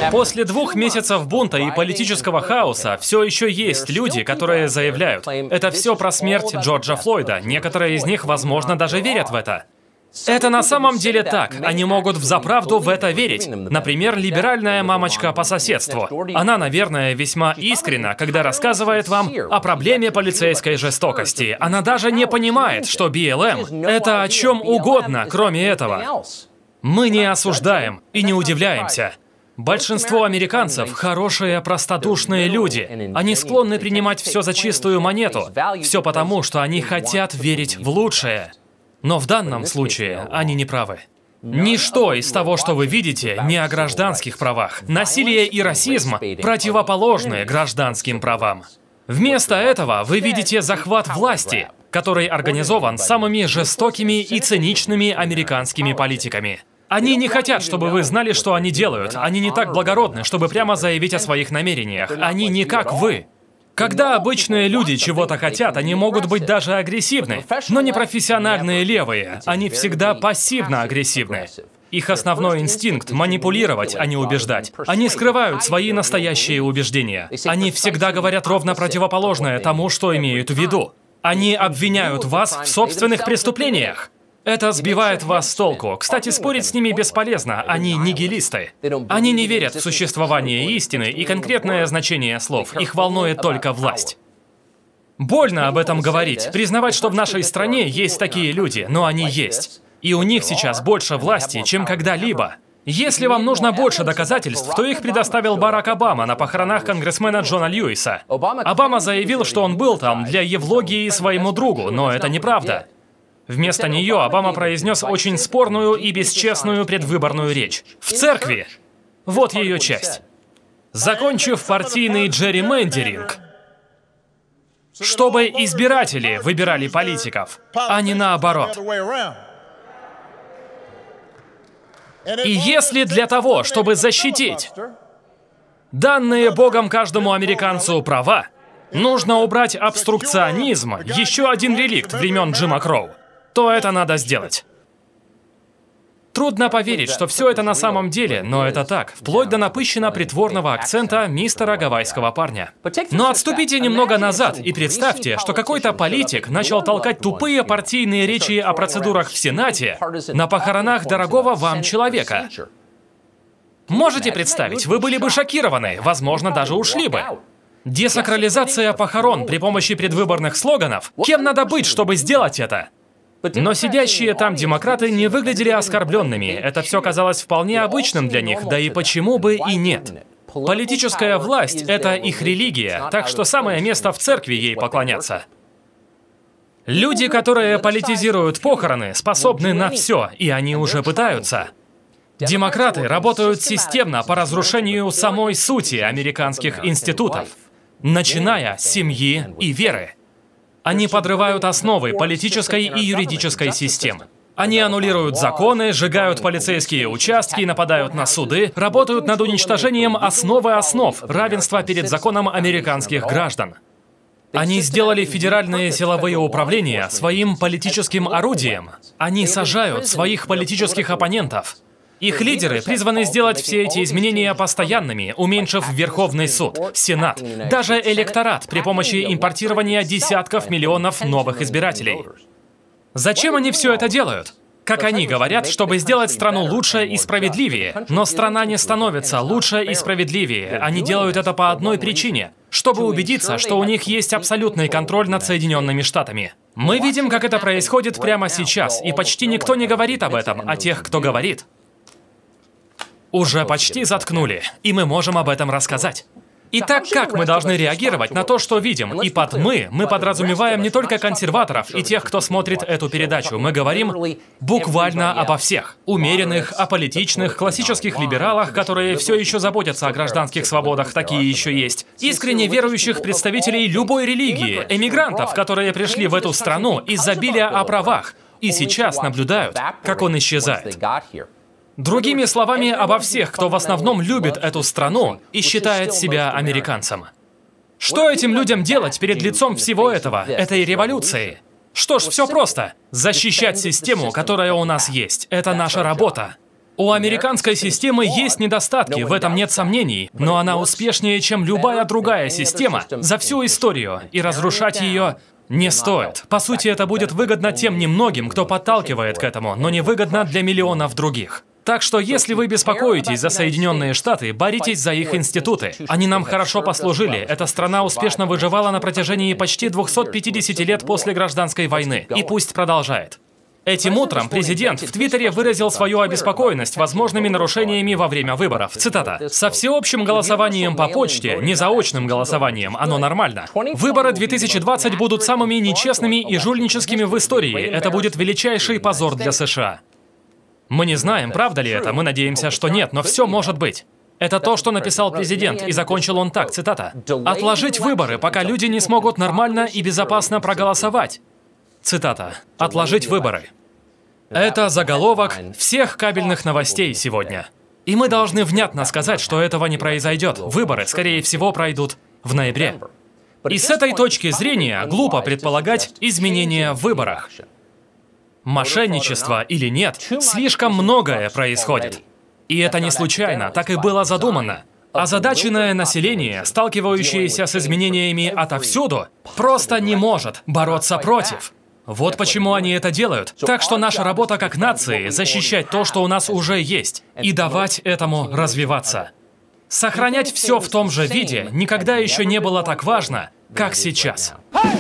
После 2 месяцев бунта и политического хаоса все еще есть люди, которые заявляют, это все про смерть Джорджа Флойда. Некоторые из них, возможно, даже верят в это. Это на самом деле так. Они могут взаправду в это верить. Например, либеральная мамочка по соседству. Она, наверное, весьма искренна, когда рассказывает вам о проблеме полицейской жестокости. Она даже не понимает, что БЛМ — это о чем угодно, кроме этого. Мы не осуждаем и не удивляемся. Большинство американцев — хорошие, простодушные люди. Они склонны принимать все за чистую монету. Все потому, что они хотят верить в лучшее. Но в данном случае они не правы. Ничто из того, что вы видите, не о гражданских правах. Насилие и расизм противоположны гражданским правам. Вместо этого вы видите захват власти, который организован самыми жестокими и циничными американскими политиками. Они не хотят, чтобы вы знали, что они делают. Они не так благородны, чтобы прямо заявить о своих намерениях. Они не как вы. Когда обычные люди чего-то хотят, они могут быть даже агрессивны, но не профессиональные левые. Они всегда пассивно-агрессивны. Их основной инстинкт — манипулировать, а не убеждать. Они скрывают свои настоящие убеждения. Они всегда говорят ровно противоположное тому, что имеют в виду. Они обвиняют вас в собственных преступлениях. Это сбивает вас с толку. Кстати, спорить с ними бесполезно, они нигилисты. Они не верят в существование истины и конкретное значение слов. Их волнует только власть. Больно об этом говорить, признавать, что в нашей стране есть такие люди, но они есть. И у них сейчас больше власти, чем когда-либо. Если вам нужно больше доказательств, то их предоставил Барак Обама на похоронах конгрессмена Джона Льюиса. Обама заявил, что он был там для евлогии своему другу, но это неправда. Вместо нее Обама произнес очень спорную и бесчестную предвыборную речь. В церкви. Вот ее часть. Закончив партийный джерримендеринг, чтобы избиратели выбирали политиков, а не наоборот. И если для того, чтобы защитить данные Богом каждому американцу права, нужно убрать обструкционизм, еще один реликт времен Джима Кроу, то это надо сделать. Трудно поверить, что все это на самом деле, но это так, вплоть до напыщенно-притворного акцента мистера гавайского парня. Но отступите немного назад и представьте, что какой-то политик начал толкать тупые партийные речи о процедурах в Сенате на похоронах дорогого вам человека. Можете представить, вы были бы шокированы, возможно, даже ушли бы. Десакрализация похорон при помощи предвыборных слоганов. Кем надо быть, чтобы сделать это? Но сидящие там демократы не выглядели оскорбленными. Это все казалось вполне обычным для них, да и почему бы и нет. Политическая власть — это их религия, так что самое место в церкви ей поклоняться. Люди, которые политизируют похороны, способны на все, и они уже пытаются. Демократы работают системно по разрушению самой сути американских институтов, начиная с семьи и веры. Они подрывают основы политической и юридической системы. Они аннулируют законы, сжигают полицейские участки, нападают на суды, работают над уничтожением основы основ равенства перед законом американских граждан. Они сделали федеральные силовые управления своим политическим орудием. Они сажают своих политических оппонентов. Их лидеры призваны сделать все эти изменения постоянными, уменьшив Верховный суд, Сенат, даже электорат при помощи импортирования десятков миллионов новых избирателей. Зачем они все это делают? Как они говорят, чтобы сделать страну лучше и справедливее. Но страна не становится лучше и справедливее. Они делают это по одной причине. Чтобы убедиться, что у них есть абсолютный контроль над Соединенными Штатами. Мы видим, как это происходит прямо сейчас, и почти никто не говорит об этом, а тех, кто говорит, уже почти заткнули, и мы можем об этом рассказать. Итак, как мы должны реагировать на то, что видим? И под мы подразумеваем не только консерваторов и тех, кто смотрит эту передачу. Мы говорим буквально обо всех. Умеренных, аполитичных, классических либералах, которые все еще заботятся о гражданских свободах, такие еще есть. Искренне верующих представителей любой религии, эмигрантов, которые пришли в эту страну из забилия о правах, и сейчас наблюдают, как он исчезает. Другими словами, обо всех, кто в основном любит эту страну и считает себя американцем. Что этим людям делать перед лицом всего этого, этой революции? Что ж, все просто. Защищать систему, которая у нас есть. Это наша работа. У американской системы есть недостатки, в этом нет сомнений, но она успешнее, чем любая другая система за всю историю, и разрушать ее не стоит. По сути, это будет выгодно тем немногим, кто подталкивает к этому, но не выгодно для миллионов других. Так что, если вы беспокоитесь за Соединенные Штаты, боритесь за их институты. Они нам хорошо послужили. Эта страна успешно выживала на протяжении почти 250 лет после гражданской войны. И пусть продолжает. Этим утром президент в Твиттере выразил свою обеспокоенность возможными нарушениями во время выборов. Цитата. «Со всеобщим голосованием по почте, не заочным голосованием, оно нормально. Выборы 2020 будут самыми нечестными и жульническими в истории. Это будет величайший позор для США». Мы не знаем, правда ли это, мы надеемся, что нет, но все может быть. Это то, что написал президент, и закончил он так, цитата. «Отложить выборы, пока люди не смогут нормально и безопасно проголосовать». Цитата. «Отложить выборы». Это заголовок всех кабельных новостей сегодня. И мы должны внятно сказать, что этого не произойдет. Выборы, скорее всего, пройдут в ноябре. И с этой точки зрения глупо предполагать изменения в выборах. Мошенничество или нет, слишком многое происходит. И это не случайно, так и было задумано. Озадаченное население, сталкивающееся с изменениями отовсюду, просто не может бороться против. Вот почему они это делают. Так что наша работа как нации — защищать то, что у нас уже есть, и давать этому развиваться. Сохранять все в том же виде никогда еще не было так важно, как сейчас.